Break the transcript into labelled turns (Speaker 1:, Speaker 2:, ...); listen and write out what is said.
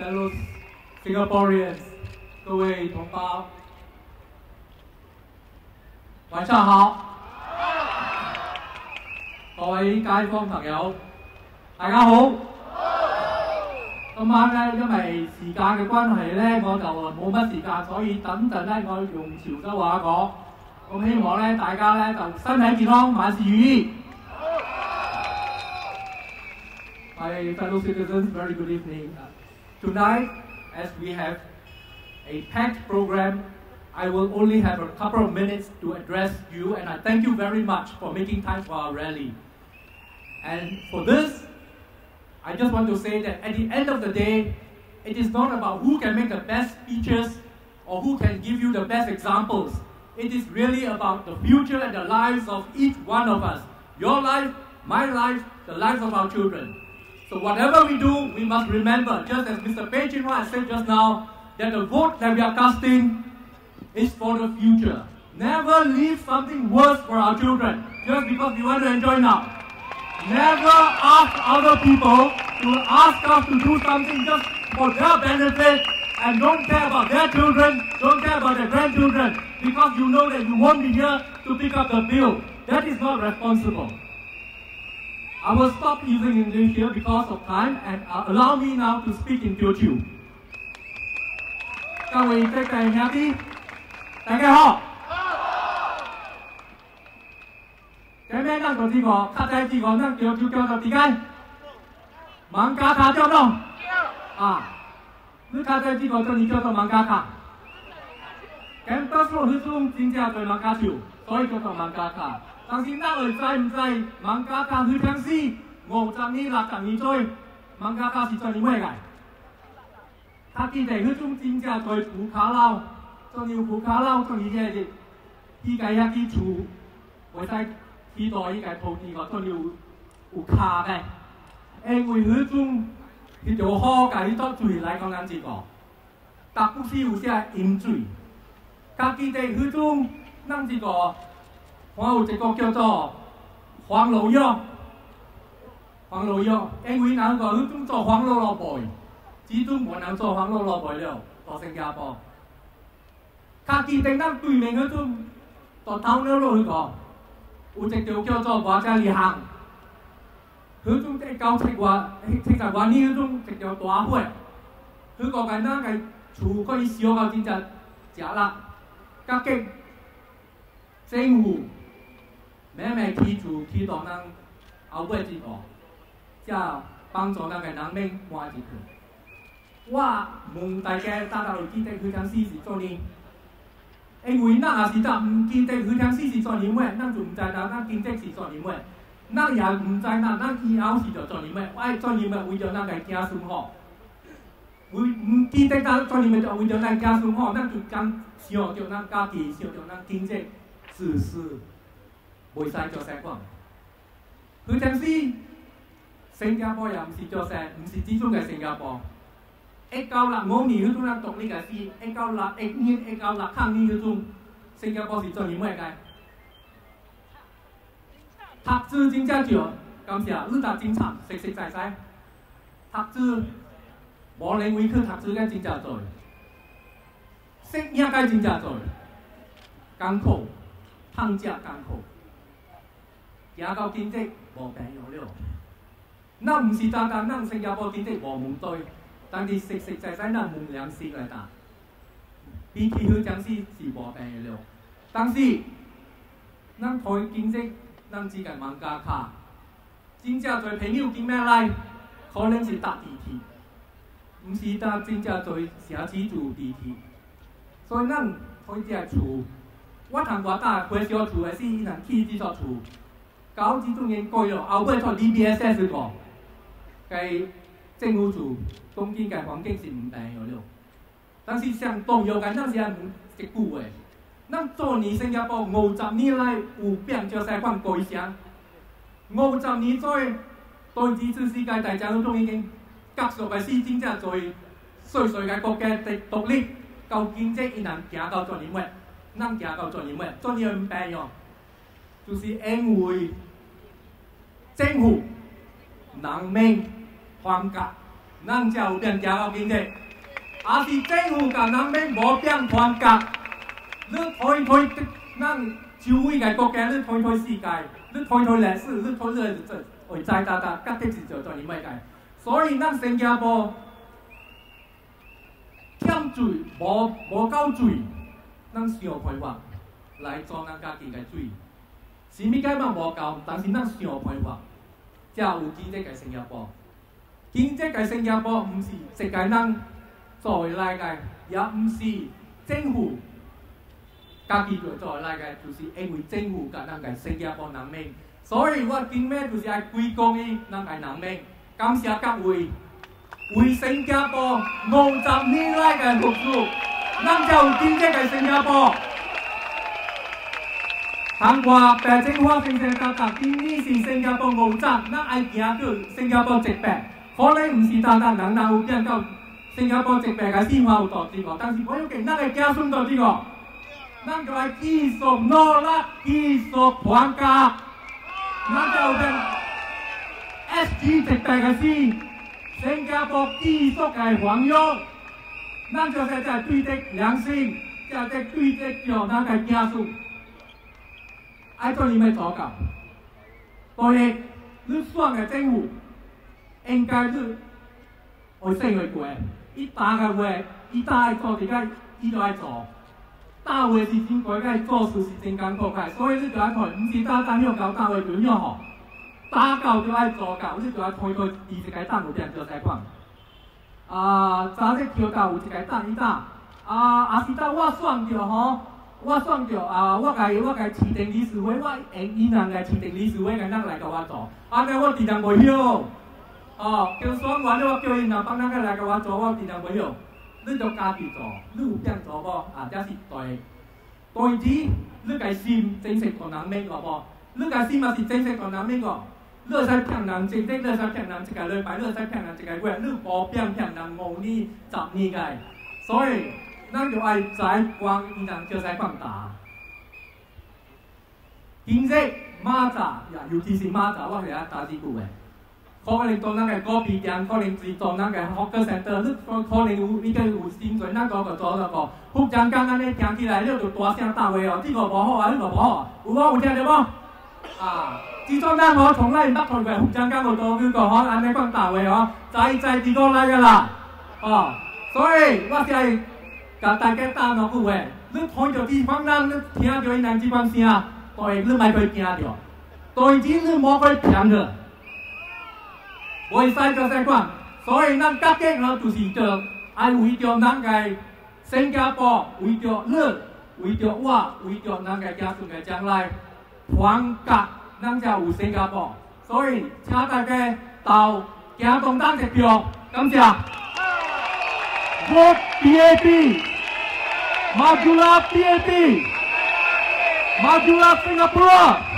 Speaker 1: fellow Singaporeans， 各位同胞，晚上好。各位街坊朋友，大家好。今晚咧，因為時間嘅關係咧，我就冇乜時間，所以等陣咧，我用潮州話講。咁希望咧，大家咧就身體健康，萬事如意。My fellow citizens, very good evening. Tonight, as we have a packed program, I will only have a couple of minutes to address you, and I thank you very much for making time for our rally. And for this, I just want to say that at the end of the day, it is not about who can make the best speeches or who can give you the best examples. It is really about the future and the lives of each one of us. Your life, my life, the lives of our children. So whatever we do, we must remember, just as Mr. Pei Chin-hua said just now, that the vote that we are casting is for the future. Never leave something worse for our children just because we want to enjoy now. Never ask other people to ask us to do something just for their benefit and don't care about their children, don't care about their grandchildren, because you know that you won't be here to pick up the bill. That is not responsible. I will stop using English here because of time and allow me now to speak in Teochew. 各位弟兄兄弟，大家好。今日咱就知個，較早知個，咱叫做點解？芒加卡叫喏。啊，你較早知個叫你叫做芒加卡。咁多數佢種真正對芒加樹，所以叫做芒加卡。但是咱會知唔知芒加卡佢聽時50年、60年左右，芒加卡是做啲咩嘅？他記得佢種真正對ภู卡佬，做要ภู卡佬做啲嘢，依家一啲厝，為使。期待依個土地個都要有卡嘅，因為佢種佢就好嘅，佢做水嚟講緊呢個，但不是有些飲水。家記得佢種咱呢個，我有一個叫做黃蘆藥，黃蘆藥，因為嗱個佢種做黃蘆蘿蔔，始終冇人做黃蘆蘿蔔了，到新加坡。家記得咱對面佢種到頭了落去個。有一條叫做華家里行，佢種即九七話70話呢嗰種一條大火，佢個間咱嘅厝可以燒到真正食啦，甲嘅政府慢慢起厝起到咱後尾之個，即幫助咱嘅人民活下去。我問大家，大家有記得佢講事是做呢？因為咱也是咱唔記得佢聽事是做點咩，咱就唔知咱經濟是做點咩，咱也唔知咱以後是做點咩，愛做點咩為咗咱嘅子孫好，會唔記得咱做點咩就為咗咱子孫好，咱就講想着咱家己，想着咱經濟自私，袂使做成講。佢聽事，新加坡又唔是做成，唔是始終嘅新加坡。1965年嗰種咱獨立嘅事，1961年、1960年嗰種新加坡是做點咩嘅？讀書真正少，感謝你讀真慘，實實在在。讀書無能為去讀書嘅真正多，適應嘅真正多，艱苦，通食艱苦，行到經濟無平用了。咱唔是單單咱新加坡經濟無問題。但是實實在在，咱冇良心嚟打，比起佢講是無病嘅了。但是，咱台經濟，咱只係芒加卡，真正做朋友見咩嚟？可能是搭地鐵，唔是搭真正做城市住地鐵。所以咱台只係厝，我同我搭回小厝嘅是人起呢座厝，搞呢種嘢過咗，後尾做 DBSS 個，係政府住。當今嘅環境是唔平嘅了，但是上重要嘅，咱是係一句嘅。咱做年新加坡50年來有變咗曬款改善，50年左右對二次世界大戰嗰種已經結束嘅事，真正在衰衰嘅國家的獨立，到經濟伊能行到做點咩？咱行到做點咩？做點唔平喎，就是因為政府人民放假。 咱才有变行到今日。也是政府甲人民无变团结，你推咱周围嘅国家，你推世界，你推历史，你推会知道甲得是做你袂解。所以咱新加坡欠水无够水，咱想办法来做咱家己嘅水。是物解嘛无够，但是咱想办法，才有经济嘅新加坡。经济嘅新加坡毋是世界咱做会来嘅，也毋是政府家己做会来嘅，就是因为政府甲咱嘅新加坡人民。所以我今日就是爱归功于咱嘅人民，感谢各位为新加坡50年来嘅付出，咱才有今日嘅新加坡。通过白政府先生教导，今年是新加坡50，咱爱行到新加坡100，可能毋是单单人有变到。新加坡100嘅先話有道理個，但是我要見咱嘅子孫道理個，咱就係繼續努力，繼續團結，咱就變 SG 100嘅先，新加坡繼續嘅繁榮，咱就是在對得良心，在對得着咱嘅子孫，愛做你咪做到，所以你選嘅政府應該是會升會過。伊打嘅話，伊打愛做，就該伊就愛做。打話是真貴，該做事是真艱苦嘅，所以你就愛看，毋是單向教打話就樣好，打到就愛做到，你就愛推伊一個檔有點做才看。早日跳到有一個檔伊打，也是到我選着吼，我選着我家市定理事會，我因人嘅市定理事會嘅人來甲我做，安尼我自然袂曉。叫選完了，我叫因人幫咱來甲我做，我自然袂曉。你就家己做，你有變做無？這是對。第二，你個心真實同人免個無？你個心嘛是真實同人免個。你使騙人一日，你使騙人一個禮拜，你使騙人一個月，你無變騙人5年、10年個。所以，咱就愛在光因人叫使放大。經濟馬扎，尤其是馬扎，我係打幾句嘅。可能做咱嘅果皮店，可能是做咱嘅hawker center，你可能你個有薪水，咱個做那個福建港安尼聽起來，你就大聲打話哦，呢個無好啊，呢個無好，有聽到無？自從咱我從來唔捌看過福建港個做呢個可安尼講打話哦，在地個來個啦，所以我是係甲大家打兩句話，你看到地方人，你聽到因人這番聲，對，你咪去驚着，第二你莫去騙佢。袂使就使講，所以咱家己呢，就是着愛為着咱嘅新加坡，為着你，為着我，為着咱嘅子孫嘅將來，團結咱才有新加坡。所以請大家到行動黨一票，感謝。Vote PAP， Majulah PAP， Majulah Singapura。